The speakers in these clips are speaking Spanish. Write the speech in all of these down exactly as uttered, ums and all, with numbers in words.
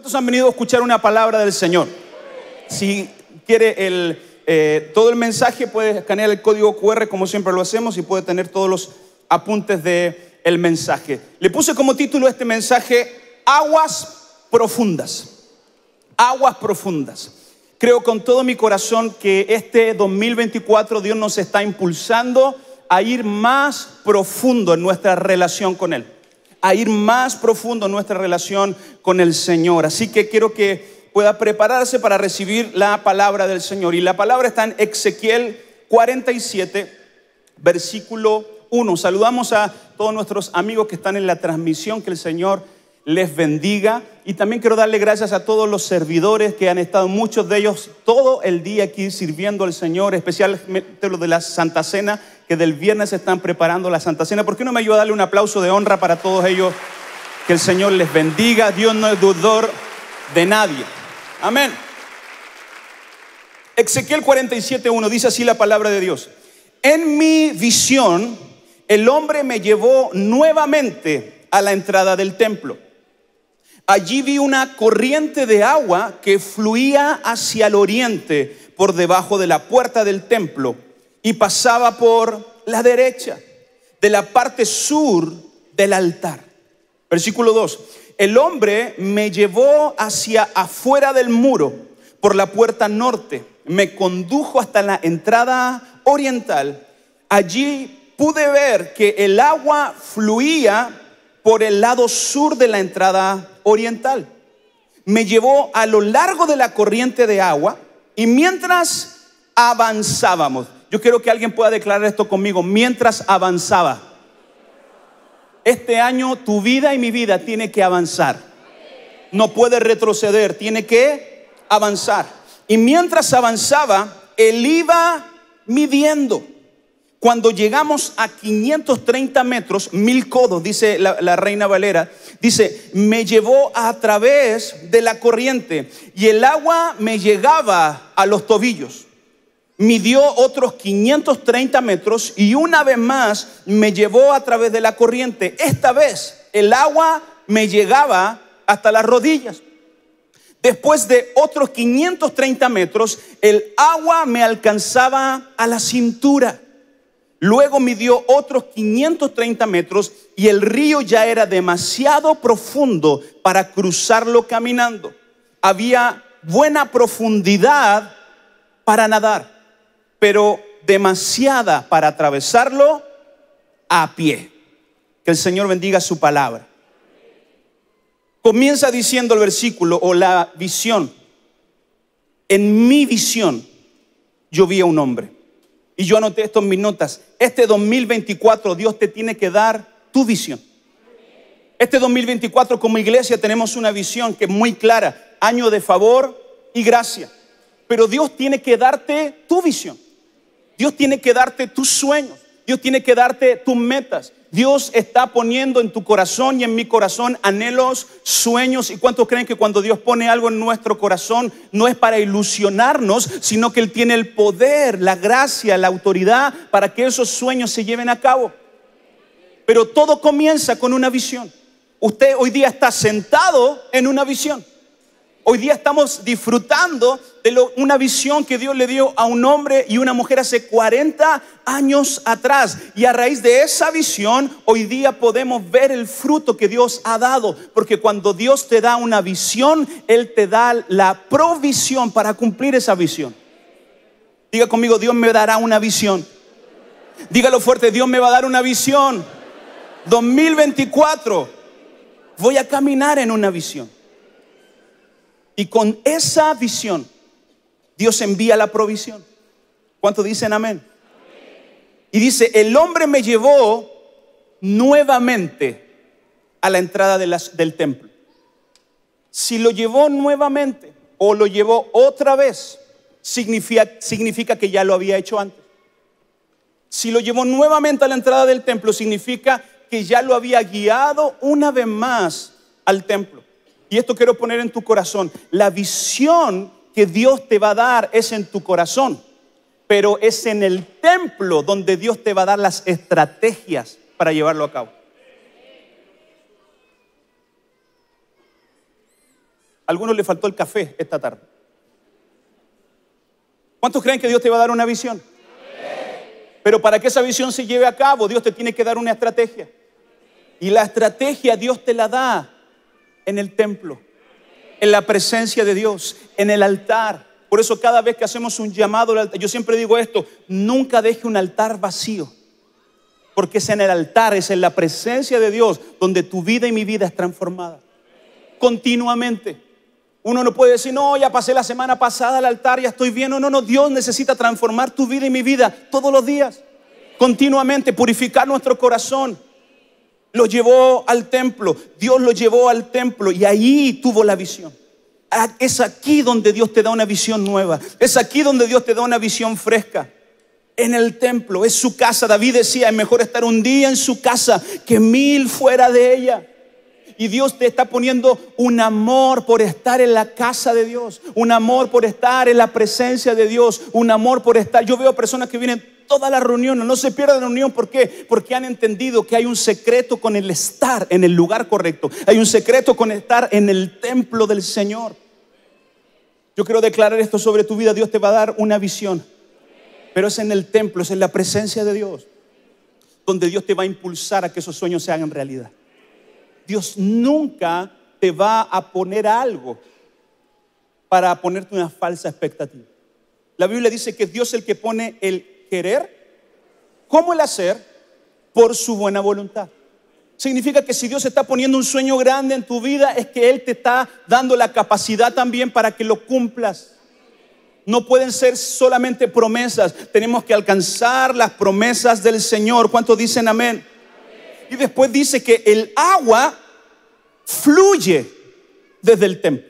¿Cuántos han venido a escuchar una palabra del Señor? Si quiere el, eh, todo el mensaje, puede escanear el código cu erre como siempre lo hacemos y puede tener todos los apuntes del mensaje. Le puse como título a este mensaje: Aguas profundas. Aguas profundas. Creo con todo mi corazón que este dos mil veinticuatro Dios nos está impulsando a ir más profundo en nuestra relación con Él. A ir más profundo en nuestra relación con el Señor. Así que quiero que pueda prepararse para recibir la palabra del Señor. Y la palabra está en Ezequiel cuarenta y siete, versículo uno. Saludamos a todos nuestros amigos que están en la transmisión. Que el Señor les bendiga. Y también quiero darle gracias a todos los servidores que han estado, muchos de ellos, todo el día aquí sirviendo al Señor, especialmente los de la Santa Cena, que del viernes están preparando la Santa Cena. ¿Por qué no me ayuda a darle un aplauso de honra para todos ellos? Que el Señor les bendiga. Dios no es deudor de nadie. Amén. Ezequiel cuarenta y siete, uno dice así la palabra de Dios: en mi visión, el hombre me llevó nuevamente a la entrada del templo. Allí vi una corriente de agua que fluía hacia el oriente por debajo de la puerta del templo y pasaba por la derecha de la parte sur del altar. Versículo dos. El hombre me llevó hacia afuera del muro por la puerta norte, me condujo hasta la entrada oriental. Allí pude ver que el agua fluía por el lado sur de la entrada oriental. Me llevó a lo largo de la corriente de agua y mientras avanzábamos, yo quiero que alguien pueda declarar esto conmigo: mientras avanzaba. Este año tu vida y mi vida tiene que avanzar. No puede retroceder, tiene que avanzar. Y mientras avanzaba, él iba midiendo. Cuando llegamos a quinientos treinta metros, mil codos, dice la, la Reina Valera, dice: me llevó a través de la corriente y el agua me llegaba a los tobillos. Midió otros quinientos treinta metros y una vez más me llevó a través de la corriente. Esta vez el agua me llegaba hasta las rodillas. Después de otros quinientos treinta metros, el agua me alcanzaba a la cintura. Luego midió otros quinientos treinta metros y el río ya era demasiado profundo para cruzarlo caminando. Había buena profundidad para nadar, pero demasiada para atravesarlo a pie. Que el Señor bendiga su palabra. Comienza diciendo el versículo o la visión: en mi visión yo vi a un hombre. Y yo anoté esto en mis notas. Este dos mil veinticuatro Dios te tiene que dar tu visión. Este dos mil veinticuatro como iglesia tenemos una visión que es muy clara: año de favor y gracia. Pero Dios tiene que darte tu visión. Dios tiene que darte tus sueños. Dios tiene que darte tus metas. Dios está poniendo en tu corazón y en mi corazón anhelos, sueños. ¿Y cuántos creen que cuando Dios pone algo en nuestro corazón no es para ilusionarnos, sino que Él tiene el poder, la gracia, la autoridad para que esos sueños se lleven a cabo? Pero todo comienza con una visión. Usted hoy día está sentado en una visión. Hoy día estamos disfrutando de lo, una visión que Dios le dio a un hombre y una mujer hace cuarenta años atrás. Y a raíz de esa visión, hoy día podemos ver el fruto que Dios ha dado. Porque cuando Dios te da una visión, Él te da la provisión para cumplir esa visión. Diga conmigo: Dios me dará una visión. Dígalo fuerte: Dios me va a dar una visión. dos mil veinticuatro voy a caminar en una visión. Y con esa visión, Dios envía la provisión. ¿Cuántos dicen amén? Y dice: el hombre me llevó nuevamente a la entrada de las, del templo. Si lo llevó nuevamente o lo llevó otra vez, significa, significa que ya lo había hecho antes. Si lo llevó nuevamente a la entrada del templo, significa que ya lo había guiado una vez más al templo. Y esto quiero poner en tu corazón: la visión que Dios te va a dar es en tu corazón, pero es en el templo donde Dios te va a dar las estrategias para llevarlo a cabo. A algunos le faltó el café esta tarde. ¿Cuántos creen que Dios te va a dar una visión? Pero para que esa visión se lleve a cabo, Dios te tiene que dar una estrategia. Y la estrategia Dios te la da en el templo, en la presencia de Dios, en el altar. Por eso cada vez que hacemos un llamado al altar, yo siempre digo esto: nunca deje un altar vacío. Porque es en el altar, es en la presencia de Dios donde tu vida y mi vida es transformada. Continuamente. Uno no puede decir, no, ya pasé la semana pasada al altar, ya estoy bien. No, no, no, Dios necesita transformar tu vida y mi vida todos los días. Continuamente, purificar nuestro corazón. Lo llevó al templo, Dios lo llevó al templo y ahí tuvo la visión. Es aquí donde Dios te da una visión nueva. Es aquí donde Dios te da una visión fresca. En el templo, es su casa. David decía, es mejor estar un día en su casa que mil fuera de ella. Y Dios te está poniendo un amor por estar en la casa de Dios, un amor por estar en la presencia de Dios, un amor por estar. Yo veo personas que vienen todas las reuniones, no se pierdan la reunión. ¿Por qué? Porque han entendido que hay un secreto con el estar en el lugar correcto. Hay un secreto con estar en el templo del Señor. Yo quiero declarar esto sobre tu vida. Dios te va a dar una visión, pero es en el templo, es en la presencia de Dios donde Dios te va a impulsar a que esos sueños se hagan realidad. Dios nunca te va a poner algo para ponerte una falsa expectativa. La Biblia dice que Dios es el que pone el querer como el hacer por su buena voluntad. Significa que si Dios está poniendo un sueño grande en tu vida, es que Él te está dando la capacidad también para que lo cumplas. No pueden ser solamente promesas. Tenemos que alcanzar las promesas del Señor. ¿Cuántos dicen amén? Y después dice que el agua fluye desde el templo.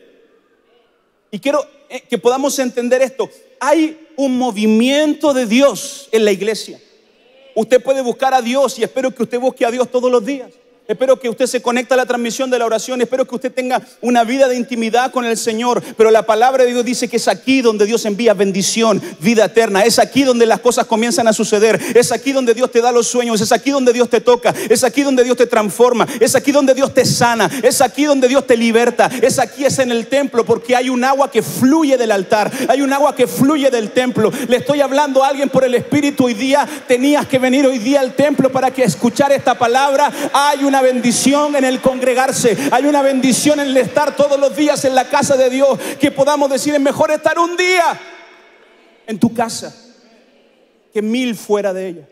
Y quiero que podamos entender esto. Hay un movimiento de Dios en la iglesia. Usted puede buscar a Dios y espero que usted busque a Dios todos los días. Espero que usted se conecte a la transmisión de la oración. Espero que usted tenga una vida de intimidad con el Señor. Pero la palabra de Dios dice que es aquí donde Dios envía bendición, vida eterna. Es aquí donde las cosas comienzan a suceder. Es aquí donde Dios te da los sueños. Es aquí donde Dios te toca. Es aquí donde Dios te transforma. Es aquí donde Dios te sana. Es aquí donde Dios te liberta. Es aquí, es en el templo, porque hay un agua que fluye del altar. Hay un agua que fluye del templo. Le estoy hablando a alguien por el Espíritu hoy día. Tenías que venir hoy día al templo para que escuchar esta palabra. Hay una bendición en el congregarse. Hay una bendición en el estar todos los días en la casa de Dios. Que podamos decir, es mejor estar un día en tu casa que mil fuera de ella.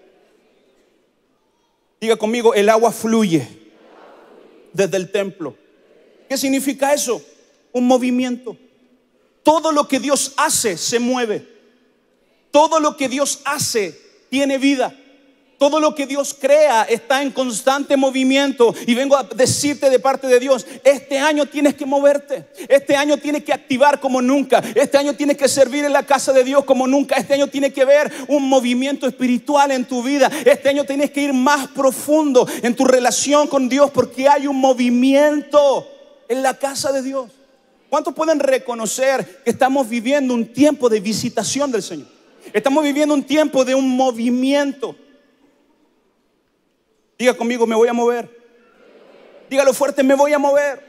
Diga conmigo, el agua fluye desde el templo. ¿Qué significa eso? Un movimiento. Todo lo que Dios hace se mueve. Todo lo que Dios hace tiene vida. Todo lo que Dios crea está en constante movimiento. Y vengo a decirte de parte de Dios, este año tienes que moverte. Este año tienes que activar como nunca. Este año tienes que servir en la casa de Dios como nunca. Este año tienes que ver un movimiento espiritual en tu vida. Este año tienes que ir más profundo en tu relación con Dios, porque hay un movimiento en la casa de Dios. ¿Cuántos pueden reconocer que estamos viviendo un tiempo de visitación del Señor? Estamos viviendo un tiempo de un movimiento. Diga conmigo, me voy a mover. Dígalo fuerte, me voy a mover.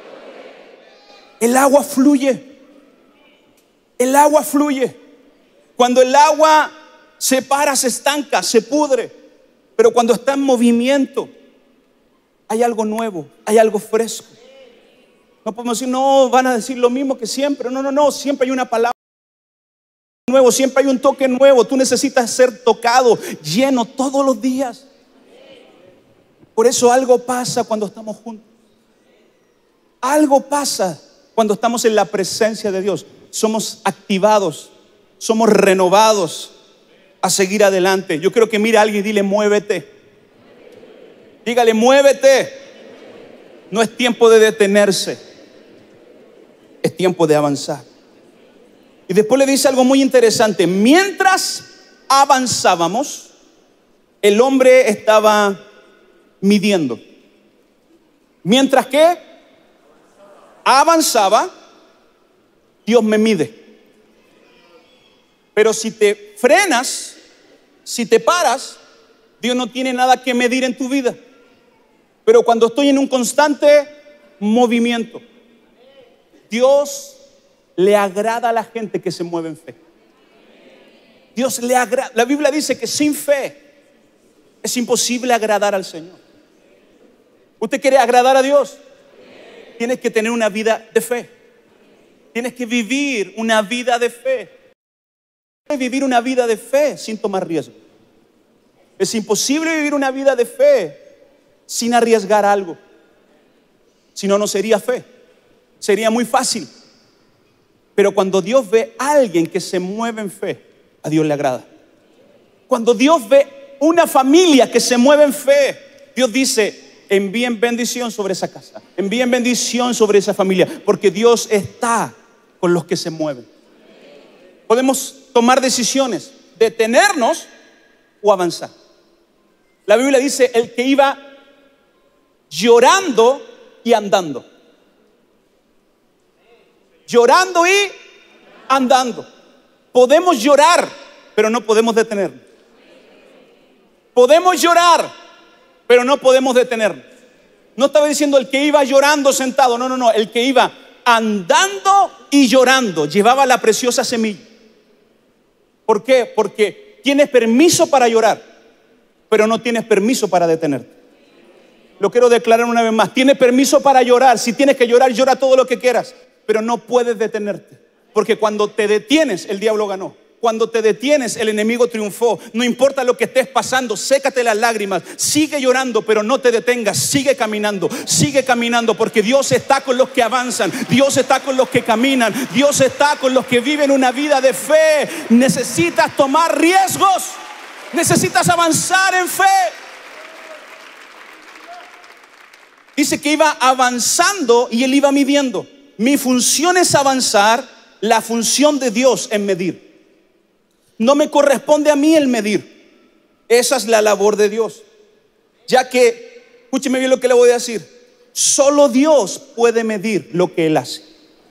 El agua fluye. El agua fluye. Cuando el agua se para, se estanca, se pudre. Pero cuando está en movimiento, hay algo nuevo, hay algo fresco. No podemos decir, no, van a decir lo mismo que siempre. No, no, no, siempre hay una palabra nueva, siempre hay un toque nuevo. Tú necesitas ser tocado, lleno todos los días. Por eso algo pasa cuando estamos juntos. Algo pasa cuando estamos en la presencia de Dios. Somos activados, somos renovados a seguir adelante. Yo quiero que mire a alguien y dile, muévete. Dígale, muévete. No es tiempo de detenerse, es tiempo de avanzar. Y después le dice algo muy interesante. Mientras avanzábamos, el hombre estaba midiendo. Mientras que avanzaba, Dios me mide. Pero si te frenas, si te paras, Dios no tiene nada que medir en tu vida. Pero cuando estoy en un constante movimiento, Dios le agrada a la gente que se mueve en fe. Dios le agrada. La Biblia dice que sin fe es imposible agradar al Señor. ¿Usted quiere agradar a Dios? Tienes que tener una vida de fe. Tienes que vivir una vida de fe. Tienes que vivir una vida de fe sin tomar riesgo. Es imposible vivir una vida de fe sin arriesgar algo. Si no, no sería fe. Sería muy fácil. Pero cuando Dios ve a alguien que se mueve en fe, a Dios le agrada. Cuando Dios ve una familia que se mueve en fe, Dios dice: envíen bendición sobre esa casa, envíen bendición sobre esa familia, porque Dios está con los que se mueven. Podemos tomar decisiones, detenernos o avanzar. La Biblia dice: el que iba llorando y andando. Llorando y andando. Podemos llorar, pero no podemos detenernos. Podemos llorar, pero no podemos detenernos. No estaba diciendo el que iba llorando sentado. No, no, no. El que iba andando y llorando llevaba la preciosa semilla. ¿Por qué? Porque tienes permiso para llorar, pero no tienes permiso para detenerte. Lo quiero declarar una vez más. Tienes permiso para llorar. Si tienes que llorar, llora todo lo que quieras, pero no puedes detenerte. Porque cuando te detienes, el diablo ganó. Cuando te detienes, el enemigo triunfó. No importa lo que estés pasando, sécate las lágrimas, sigue llorando, pero no te detengas. Sigue caminando, sigue caminando, porque Dios está con los que avanzan, Dios está con los que caminan, Dios está con los que viven una vida de fe. Necesitas tomar riesgos, necesitas avanzar en fe. Dice que iba avanzando y él iba midiendo. Mi función es avanzar, la función de Dios es medir. No me corresponde a mí el medir. Esa es la labor de Dios. Ya que, escúcheme bien lo que le voy a decir, solo Dios puede medir lo que Él hace.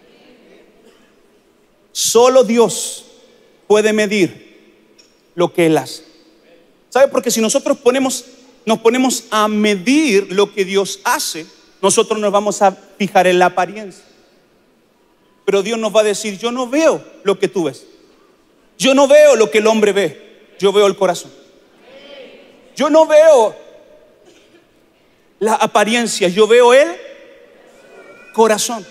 Solo Dios puede medir lo que Él hace. ¿Sabe? Porque si nosotros ponemos, nos ponemos a medir lo que Dios hace, nosotros nos vamos a fijar en la apariencia. Pero Dios nos va a decir: yo no veo lo que tú ves. Yo no veo lo que el hombre ve. Yo veo el corazón. Yo no veo la apariencia, yo veo el corazón.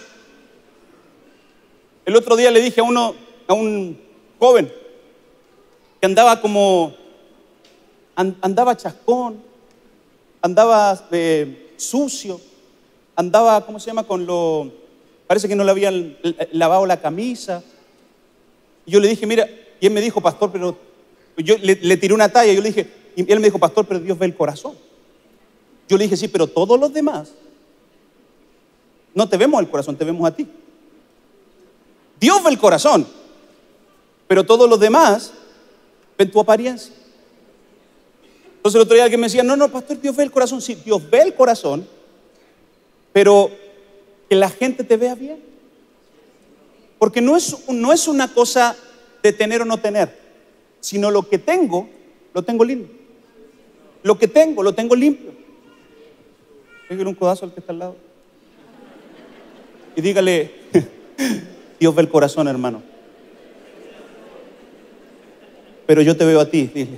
El otro día le dije a uno, a un joven que andaba como, andaba chascón, andaba eh, sucio, andaba, ¿cómo se llama? Con lo, parece que no le habían lavado la camisa. Y yo le dije: mira, y él me dijo: pastor, pero yo le, le tiré una talla. Yo le dije, y él me dijo: pastor, pero Dios ve el corazón. Yo le dije: sí, pero todos los demás no te vemos el corazón, te vemos a ti. Dios ve el corazón, pero todos los demás ven tu apariencia. Entonces el otro día alguien me decía: no, no, pastor, Dios ve el corazón. Sí, Dios ve el corazón, pero que la gente te vea bien. Porque no es, no es una cosa de tener o no tener, sino lo que tengo, lo tengo lindo. Lo que tengo, lo tengo limpio. Pégale un codazo al que está al lado y dígale: Dios ve el corazón, hermano, pero yo te veo a ti. Dile.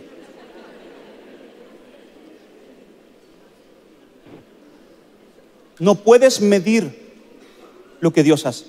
No puedes medir lo que Dios hace.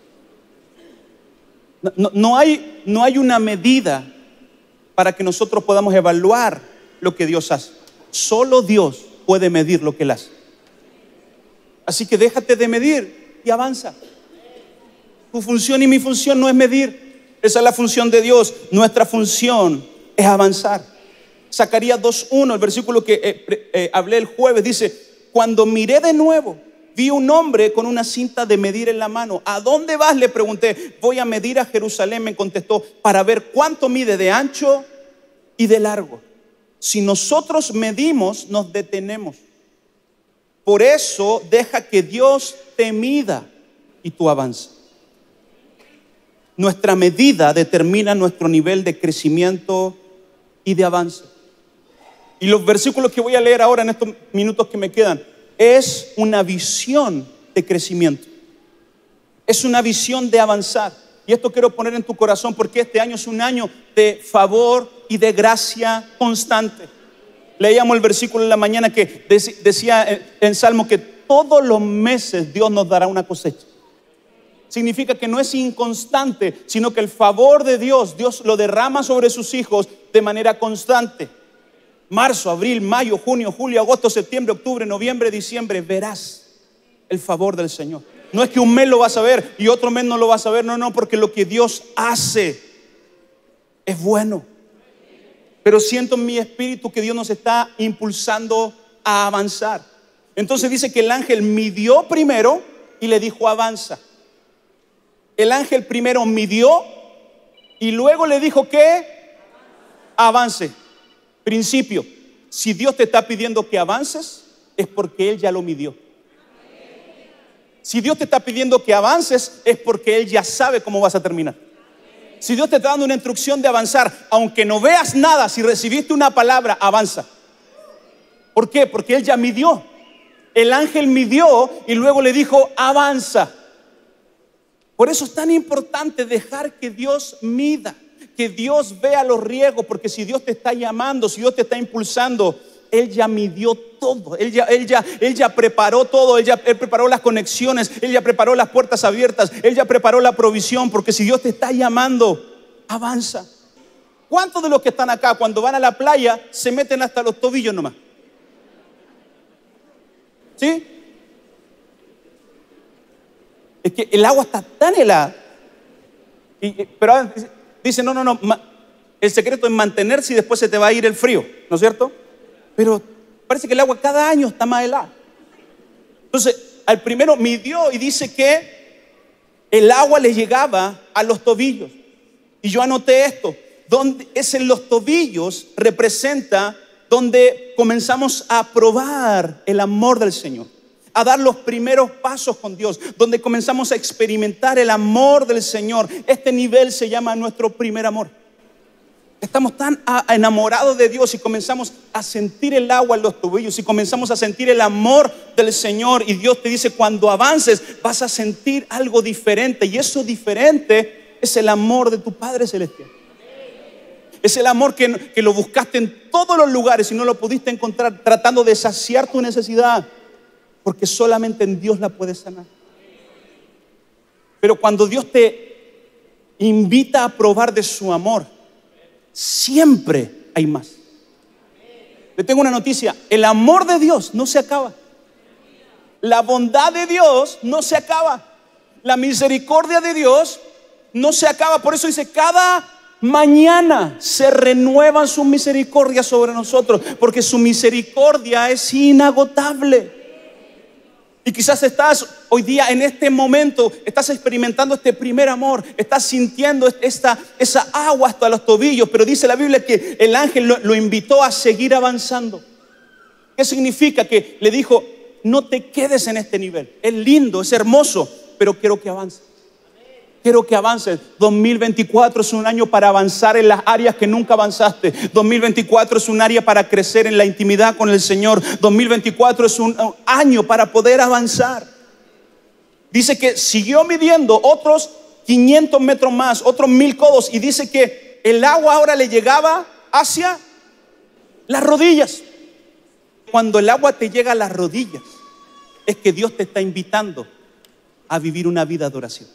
No, no, no hay, no hay una medida para que nosotros podamos evaluar lo que Dios hace. Solo Dios puede medir lo que Él hace. Así que déjate de medir y avanza. Tu función y mi función no es medir. Esa es la función de Dios. Nuestra función es avanzar. Zacarías dos uno, el versículo que eh, eh, hablé el jueves, dice: cuando miré de nuevo, vi un hombre con una cinta de medir en la mano. ¿A dónde vas?, le pregunté. Voy a medir a Jerusalén, me contestó, para ver cuánto mide de ancho y de largo. Si nosotros medimos, nos detenemos. Por eso deja que Dios te mida y tú avanzas. Nuestra medida determina nuestro nivel de crecimiento y de avance. Y los versículos que voy a leer ahora en estos minutos que me quedan es una visión de crecimiento. Es una visión de avanzar. Y esto quiero poner en tu corazón porque este año es un año de favor y de gracia constante. Leíamos el versículo en la mañana que decía en Salmo que todos los meses Dios nos dará una cosecha. Significa que no es inconstante, sino que el favor de Dios, Dios lo derrama sobre sus hijos de manera constante. Marzo, abril, mayo, junio, julio, agosto, septiembre, octubre, noviembre, diciembre, verás el favor del Señor. No es que un mes lo vas a ver y otro mes no lo vas a ver, no, no, porque lo que Dios hace es bueno. Pero siento en mi espíritu que Dios nos está impulsando a avanzar. Entonces dice que el ángel midió primero y le dijo avanza. El ángel primero midió y luego le dijo que avance. Principio, si Dios te está pidiendo que avances, es porque Él ya lo midió. Si Dios te está pidiendo que avances, es porque Él ya sabe cómo vas a terminar. Si Dios te está dando una instrucción de avanzar, aunque no veas nada, si recibiste una palabra, avanza. ¿Por qué? Porque Él ya midió. El ángel midió y luego le dijo avanza. Por eso es tan importante dejar que Dios mida, que Dios vea los riesgos, porque si Dios te está llamando, si Dios te está impulsando, Él ya midió todo, Él ya, él ya, él ya preparó todo, él ya él preparó las conexiones, Él ya preparó las puertas abiertas, Él ya preparó la provisión, porque si Dios te está llamando, avanza. ¿Cuántos de los que están acá cuando van a la playa se meten hasta los tobillos nomás? ¿Sí? Es que el agua está tan helada. Y, pero dice, no, no, no, el secreto es mantenerse y después se te va a ir el frío, ¿no es cierto? Pero parece que el agua cada año está más helada. Entonces, al primero midió y dice que el agua le llegaba a los tobillos. Y yo anoté esto, donde es en los tobillos representa donde comenzamos a probar el amor del Señor, a dar los primeros pasos con Dios, donde comenzamos a experimentar el amor del Señor. Este nivel se llama nuestro primer amor. Estamos tan enamorados de Dios y comenzamos a sentir el agua en los tobillos y comenzamos a sentir el amor del Señor, y Dios te dice, cuando avances vas a sentir algo diferente, y eso diferente es el amor de tu Padre Celestial. Es el amor que, que lo buscaste en todos los lugares y no lo pudiste encontrar, tratando de saciar tu necesidad, porque solamente en Dios la puedes sanar. Pero cuando Dios te invita a probar de su amor, siempre hay más. Le tengo una noticia: el amor de Dios no se acaba. La bondad de Dios no se acaba. La misericordia de Dios no se acaba. Por eso dice, cada mañana se renuevan sus misericordias sobre nosotros, porque su misericordia es inagotable. Y quizás estás hoy día, en este momento, estás experimentando este primer amor, estás sintiendo esta, esa agua hasta los tobillos, pero dice la Biblia que el ángel lo, lo invitó a seguir avanzando. ¿Qué significa? Que le dijo, no te quedes en este nivel, es lindo, es hermoso, pero quiero que avances. Quiero que avances. dos mil veinticuatro es un año para avanzar en las áreas que nunca avanzaste. dos mil veinticuatro es un área para crecer en la intimidad con el Señor. dos mil veinticuatro es un año para poder avanzar. Dice que siguió midiendo otros quinientos metros más, otros mil codos, y dice que el agua ahora le llegaba hacia las rodillas. Cuando el agua te llega a las rodillas, es que Dios te está invitando a vivir una vida de oración.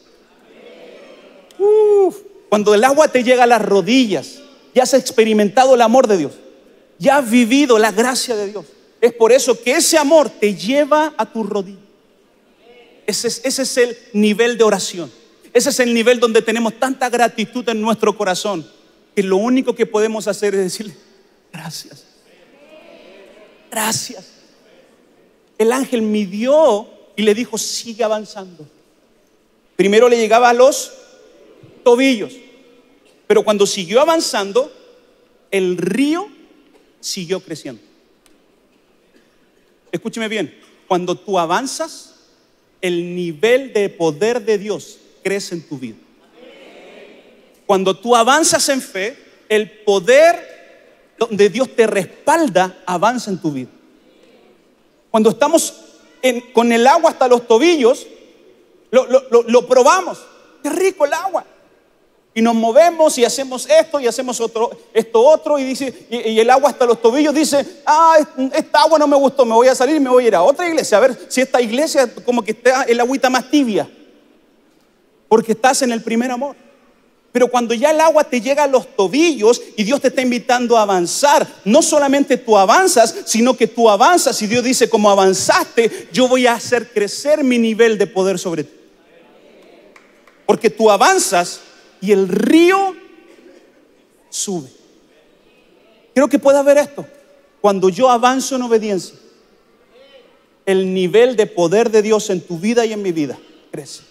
Uf, cuando el agua te llega a las rodillas, ya has experimentado el amor de Dios, ya has vivido la gracia de Dios. Es por eso que ese amor te lleva a tus rodillas. Ese es, ese es el nivel de oración. Ese es el nivel donde tenemos tanta gratitud en nuestro corazón, que lo único que podemos hacer es decirle, gracias, gracias. El ángel midió y le dijo, sigue avanzando. Primero le llegaba a los tobillos, pero cuando siguió avanzando, el río siguió creciendo. Escúcheme bien, cuando tú avanzas, el nivel de poder de Dios crece en tu vida. Cuando tú avanzas en fe, el poder donde Dios te respalda avanza en tu vida. Cuando estamos en, con el agua hasta los tobillos, Lo, lo, lo, lo probamos. Qué rico el agua. Y nos movemos y hacemos esto y hacemos otro, esto otro. Y, dice, y, y el agua hasta los tobillos dice, ah, esta agua no me gustó, me voy a salir y me voy a ir a otra iglesia. A ver si esta iglesia como que está el agüita más tibia. Porque estás en el primer amor. Pero cuando ya el agua te llega a los tobillos y Dios te está invitando a avanzar, no solamente tú avanzas, sino que tú avanzas y Dios dice, como avanzaste, yo voy a hacer crecer mi nivel de poder sobre ti. Porque tú avanzas y el río sube. Creo que pueda ver esto. Cuando yo avanzo en obediencia, el nivel de poder de Dios en tu vida y en mi vida crece.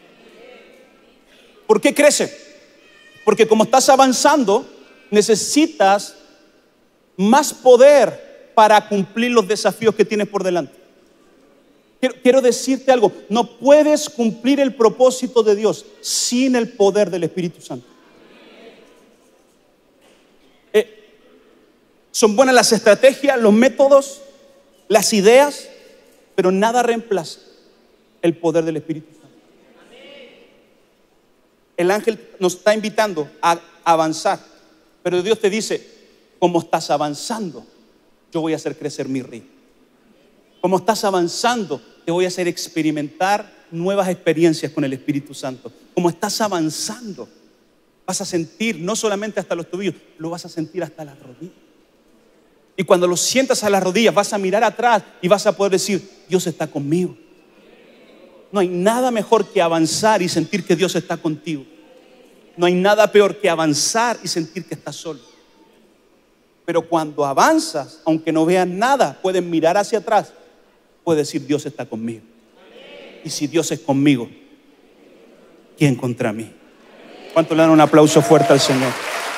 ¿Por qué crece? Porque como estás avanzando, necesitas más poder para cumplir los desafíos que tienes por delante. Quiero, quiero decirte algo, no puedes cumplir el propósito de Dios sin el poder del Espíritu Santo. Eh, son buenas las estrategias, los métodos, las ideas, pero nada reemplaza el poder del Espíritu Santo. El ángel nos está invitando a avanzar, pero Dios te dice, como estás avanzando, yo voy a hacer crecer mi río. Como estás avanzando, te voy a hacer experimentar nuevas experiencias con el Espíritu Santo. Como estás avanzando, vas a sentir no solamente hasta los tobillos, lo vas a sentir hasta las rodillas. Y cuando lo sientas a las rodillas, vas a mirar atrás y vas a poder decir, Dios está conmigo. No hay nada mejor que avanzar y sentir que Dios está contigo. No hay nada peor que avanzar y sentir que estás solo. Pero cuando avanzas, aunque no veas nada, puedes mirar hacia atrás, puedes decir, Dios está conmigo. Y si Dios es conmigo, ¿quién contra mí? ¿Cuánto le dan un aplauso fuerte al Señor?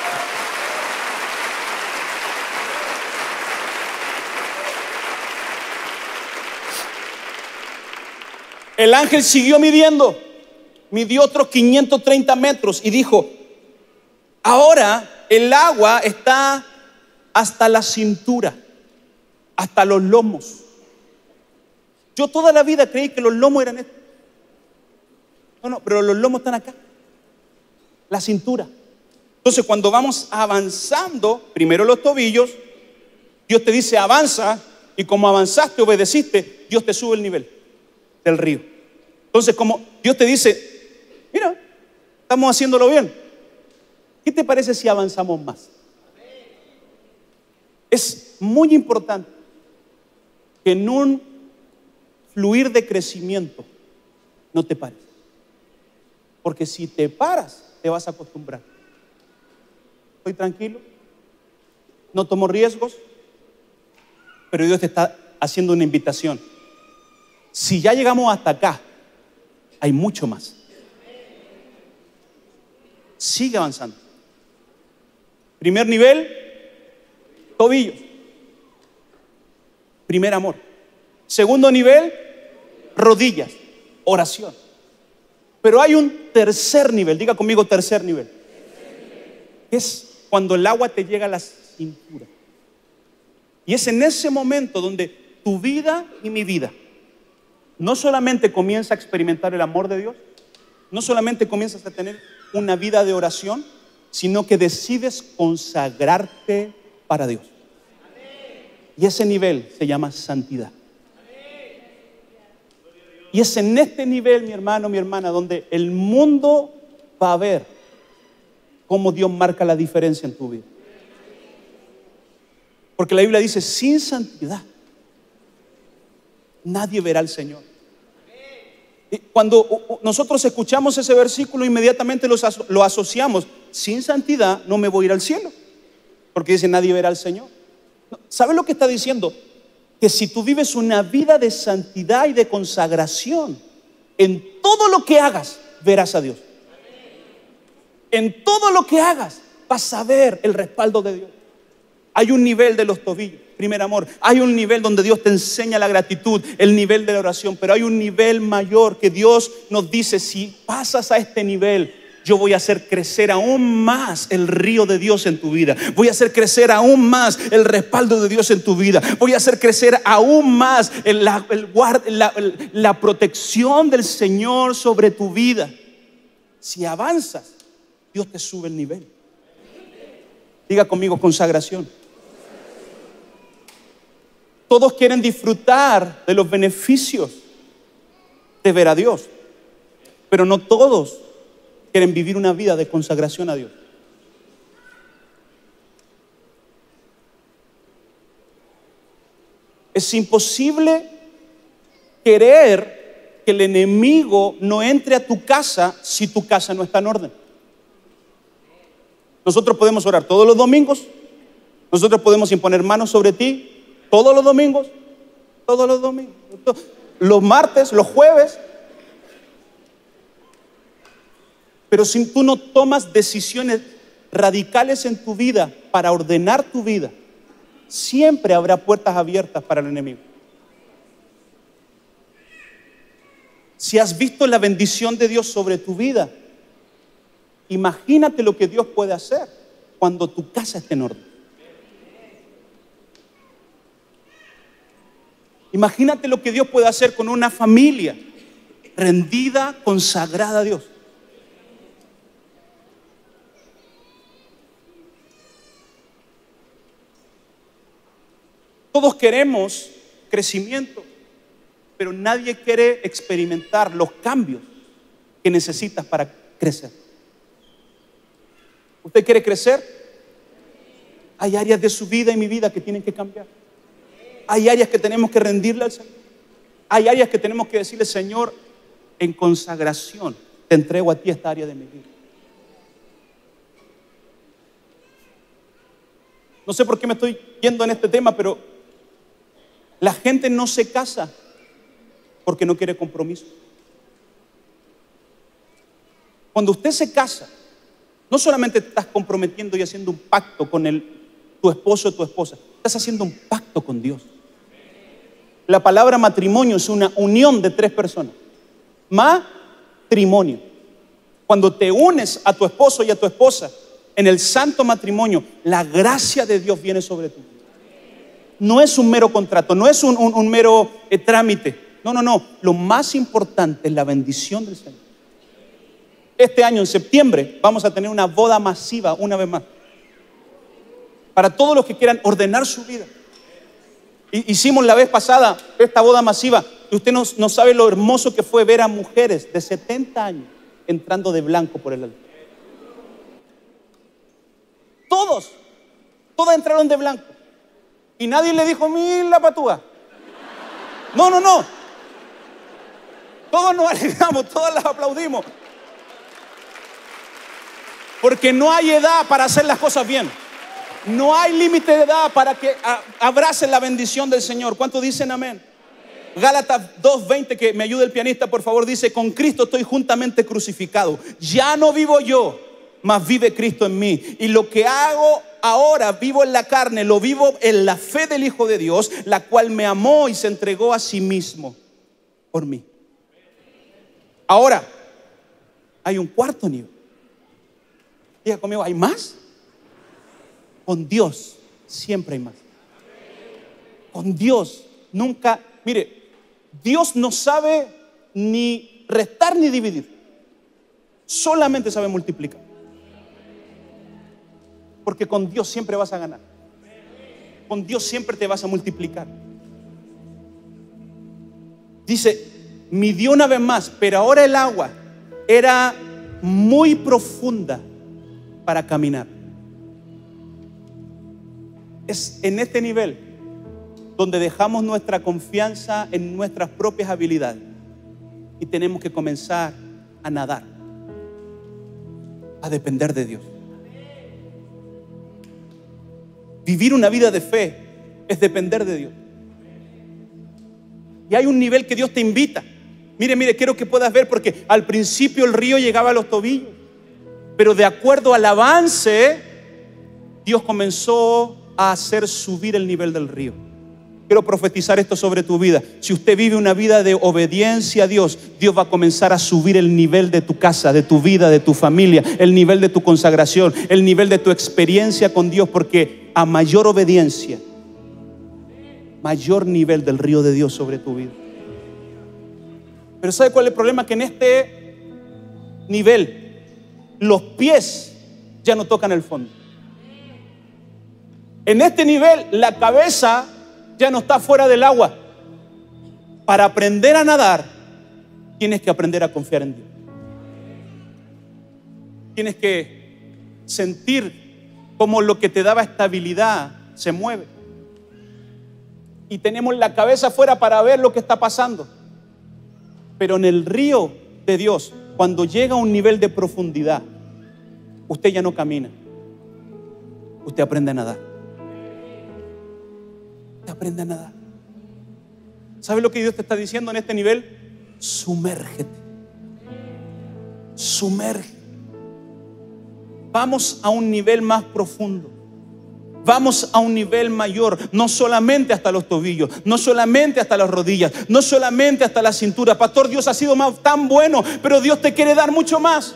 El ángel siguió midiendo, midió otros quinientos treinta metros y dijo, ahora el agua está hasta la cintura, hasta los lomos. Yo toda la vida creí que los lomos eran estos. No, no, pero los lomos están acá, la cintura. Entonces cuando vamos avanzando, primero los tobillos, Dios te dice avanza, y como avanzaste, obedeciste, Dios te sube el nivel del río. Entonces, como Dios te dice, mira, estamos haciéndolo bien. ¿Qué te parece si avanzamos más? Es muy importante que en un fluir de crecimiento no te pares. Porque si te paras, te vas a acostumbrar. Estoy tranquilo, no tomo riesgos, pero Dios te está haciendo una invitación. Si ya llegamos hasta acá, hay mucho más. Sigue avanzando. Primer nivel, tobillos. Primer amor. Segundo nivel, rodillas, oración. Pero hay un tercer nivel, diga conmigo tercer nivel. Es cuando el agua te llega a la cintura. Y es en ese momento donde tu vida y mi vida no solamente comienza a experimentar el amor de Dios, no solamente comienzas a tener una vida de oración, sino que decides consagrarte para Dios. Y ese nivel se llama santidad. Y es en este nivel, mi hermano, mi hermana, donde el mundo va a ver cómo Dios marca la diferencia en tu vida. Porque la Biblia dice, sin santidad nadie verá al Señor. Cuando nosotros escuchamos ese versículo, inmediatamente lo asociamos. Sin santidad no me voy a ir al cielo, porque dice nadie verá al Señor. ¿Sabes lo que está diciendo? Que si tú vives una vida de santidad y de consagración, en todo lo que hagas verás a Dios. En todo lo que hagas vas a ver el respaldo de Dios. Hay un nivel de los tobillos, primer amor. Hay un nivel donde Dios te enseña la gratitud, el nivel de la oración. Pero hay un nivel mayor que Dios nos dice, si pasas a este nivel, yo voy a hacer crecer aún más el río de Dios en tu vida. Voy a hacer crecer aún más el respaldo de Dios en tu vida. Voy a hacer crecer aún más el, la, el guard, la, la protección del Señor sobre tu vida. Si avanzas, Dios te sube el nivel. Diga conmigo: consagración. Todos quieren disfrutar de los beneficios de ver a Dios, pero no todos quieren vivir una vida de consagración a Dios. Es imposible querer que el enemigo no entre a tu casa si tu casa no está en orden. Nosotros podemos orar todos los domingos, nosotros podemos imponer manos sobre ti todos los domingos, todos los domingos, los martes, los jueves. Pero si tú no tomas decisiones radicales en tu vida para ordenar tu vida, siempre habrá puertas abiertas para el enemigo. Si has visto la bendición de Dios sobre tu vida, imagínate lo que Dios puede hacer cuando tu casa esté en orden. Imagínate lo que Dios puede hacer con una familia rendida, consagrada a Dios. Todos queremos crecimiento, pero nadie quiere experimentar los cambios que necesitas para crecer. ¿Usted quiere crecer? Hay áreas de su vida y mi vida que tienen que cambiar. Hay áreas que tenemos que rendirle al Señor. Hay áreas que tenemos que decirle: Señor, en consagración te entrego a ti esta área de mi vida. No sé por qué me estoy yendo en este tema, pero la gente no se casa porque no quiere compromiso. Cuando usted se casa, no solamente te estás comprometiendo y haciendo un pacto con el, tu esposo o tu esposa, estás haciendo un pacto con Dios. La palabra matrimonio es una unión de tres personas. Matrimonio. Cuando te unes a tu esposo y a tu esposa en el santo matrimonio, la gracia de Dios viene sobre ti. No es un mero contrato, no es un, un, un mero eh, trámite. No, no, no. Lo más importante es la bendición del Señor. Este año, en septiembre, vamos a tener una boda masiva una vez más. Para todos los que quieran ordenar su vida. Hicimos la vez pasada esta boda masiva y usted no, no sabe lo hermoso que fue ver a mujeres de setenta años entrando de blanco por el altar. Todos, todas entraron de blanco. Y nadie le dijo: mil la patúa. No, no, no. Todos nos alegramos, todas las aplaudimos. Porque no hay edad para hacer las cosas bien. No hay límite de edad para que abracen la bendición del Señor. ¿Cuántos dicen amén? Amén. Gálatas dos veinte, que me ayude el pianista, por favor, dice: con Cristo estoy juntamente crucificado. Ya no vivo yo, mas vive Cristo en mí. Y lo que hago ahora, vivo en la carne, lo vivo en la fe del Hijo de Dios, la cual me amó y se entregó a sí mismo por mí. Ahora, hay un cuarto nivel. Diga conmigo: ¿hay más? Con Dios siempre hay más. Con Dios nunca, mire, Dios no sabe ni restar ni dividir. Solamente sabe multiplicar. Porque con Dios siempre vas a ganar. Con Dios siempre te vas a multiplicar. Dice: midió una vez más, pero ahora el agua era muy profunda para caminar. Es en este nivel donde dejamos nuestra confianza en nuestras propias habilidades y tenemos que comenzar a nadar, a depender de Dios. Vivir una vida de fe es depender de Dios. Y hay un nivel que Dios te invita. Mire, mire, quiero que puedas ver, porque al principio el río llegaba a los tobillos, pero de acuerdo al avance, Dios comenzó a hacer subir el nivel del río. quiero profetizar esto sobre tu vida. Si usted vive una vida de obediencia a Dios, Dios va a comenzar a subir el nivel de tu casa, de tu vida, de tu familia, el nivel de tu consagración, el nivel de tu experiencia con Dios, porque a mayor obediencia, mayor nivel del río de Dios sobre tu vida. Pero ¿sabe cuál es el problema? Que en este nivel los pies ya no tocan el fondo. En este nivel la cabeza ya no está fuera del agua. Para aprender a nadar tienes que aprender a confiar en Dios. Tienes que sentir cómo lo que te daba estabilidad se mueve. Y tenemos la cabeza fuera para ver lo que está pasando. Pero en el río de Dios, cuando llega a un nivel de profundidad, usted ya no camina. Usted aprende a nadar. Usted aprende a nadar. ¿Sabe lo que Dios te está diciendo en este nivel? Sumérgete. Sumérgete. Vamos a un nivel más profundo. Vamos a un nivel mayor, no solamente hasta los tobillos, no solamente hasta las rodillas, no solamente hasta la cintura. Pastor, Dios ha sido más, tan bueno, pero Dios te quiere dar mucho más.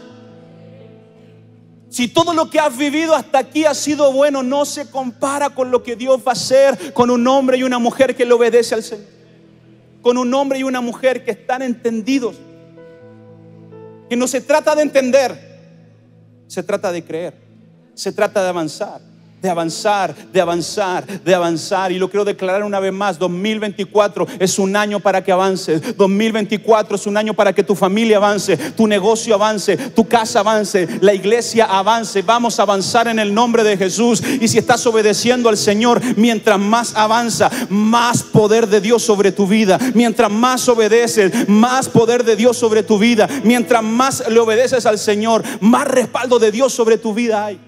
Si todo lo que has vivido hasta aquí ha sido bueno, no se compara con lo que Dios va a hacer con un hombre y una mujer que le obedece al Señor. Con un hombre y una mujer que están entendidos. Que no se trata de entender, se trata de creer, se trata de avanzar. De avanzar, de avanzar, de avanzar. Y lo quiero declarar una vez más. dos mil veinticuatro es un año para que avances. dos mil veinticuatro es un año para que tu familia avance, tu negocio avance, tu casa avance, la iglesia avance. Vamos a avanzar en el nombre de Jesús. Y si estás obedeciendo al Señor, mientras más avanza, más poder de Dios sobre tu vida. Mientras más obedeces, más poder de Dios sobre tu vida. Mientras más le obedeces al Señor, más respaldo de Dios sobre tu vida hay.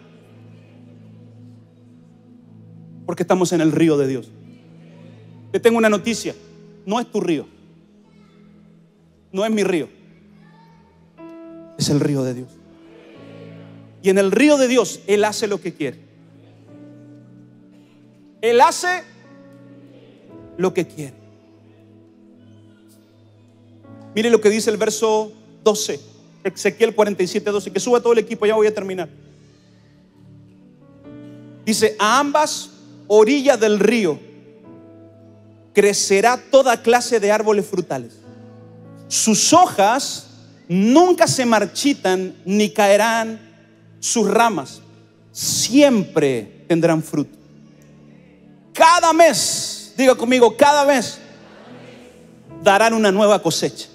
Porque estamos en el río de Dios. Te tengo una noticia. No es tu río. No es mi río. Es el río de Dios. Y en el río de Dios, Él hace lo que quiere. Él hace lo que quiere. Mire lo que dice el verso doce. Ezequiel cuarenta y siete, doce. Que suba todo el equipo, ya voy a terminar. Dice: a ambas orillas del río crecerá toda clase de árboles frutales. Sus hojas nunca se marchitan ni caerán sus ramas. Siempre tendrán fruto. Cada mes, diga conmigo, cada mes darán una nueva cosecha.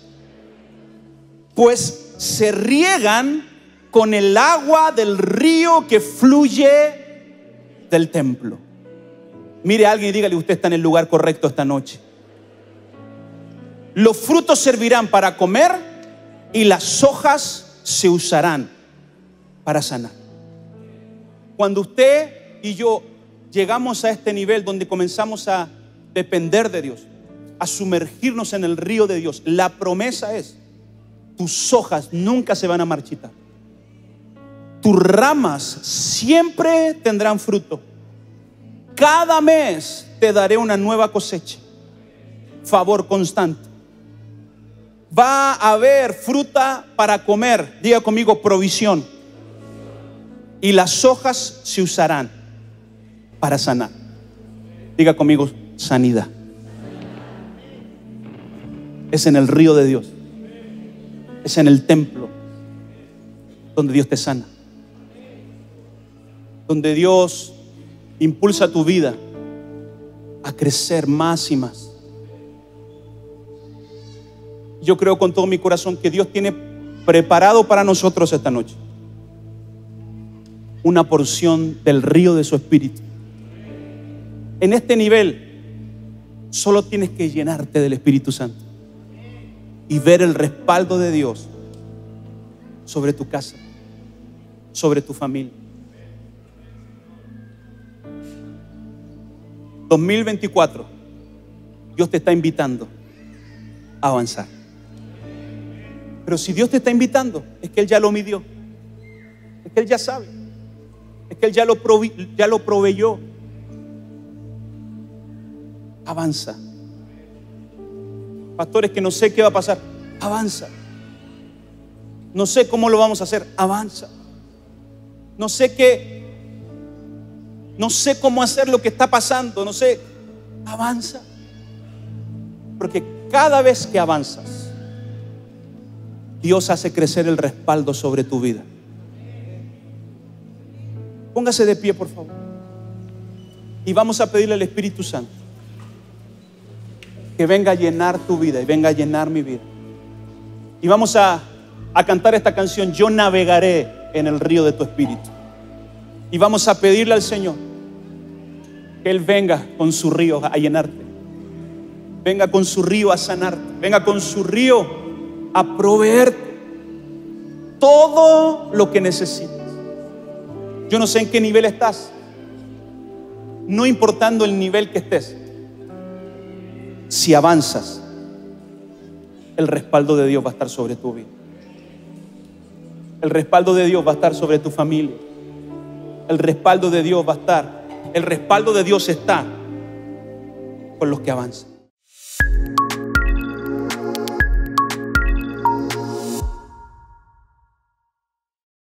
Pues se riegan con el agua del río que fluye del templo. Mire a alguien y dígale: usted está en el lugar correcto esta noche. Los frutos servirán para comer y las hojas se usarán para sanar. Cuando usted y yo llegamos a este nivel donde comenzamos a depender de Dios, a sumergirnos en el río de Dios, la promesa es: tus hojas nunca se van a marchitar. Tus ramas siempre tendrán fruto. Cada mes te daré una nueva cosecha. Favor constante. Va a haber fruta para comer. Diga conmigo: provisión. Y las hojas se usarán para sanar. Diga conmigo: sanidad. Es en el río de Dios. Es en el templo donde Dios te sana. Donde Dios impulsa tu vida a crecer más y más. Yo creo con todo mi corazón que Dios tiene preparado para nosotros esta noche una porción del río de su Espíritu. En este nivel solo tienes que llenarte del Espíritu Santo y ver el respaldo de Dios sobre tu casa, sobre tu familia. dos mil veinticuatro, Dios te está invitando a avanzar. Pero si Dios te está invitando, es que Él ya lo midió, es que Él ya sabe, es que Él ya lo, provi- ya lo proveyó. Avanza. Pastores, que no sé qué va a pasar. Avanza. No sé cómo lo vamos a hacer. Avanza. No sé qué, no sé cómo hacer lo que está pasando. No sé. Avanza. Porque cada vez que avanzas, Dios hace crecer el respaldo sobre tu vida. Póngase de pie, por favor. Y vamos a pedirle al Espíritu Santo que venga a llenar tu vida y venga a llenar mi vida. Y vamos a, a cantar esta canción, Yo navegaré en el río de tu Espíritu. Y vamos a pedirle al Señor que Él venga con su río a llenarte. Venga con su río a sanarte. Venga con su río a proveerte todo lo que necesitas. Yo no sé en qué nivel estás. No importando el nivel que estés, si avanzas, el respaldo de Dios va a estar sobre tu vida. El respaldo de Dios va a estar sobre tu familia. El respaldo de Dios va a estar. El respaldo de Dios está con los que avanzan.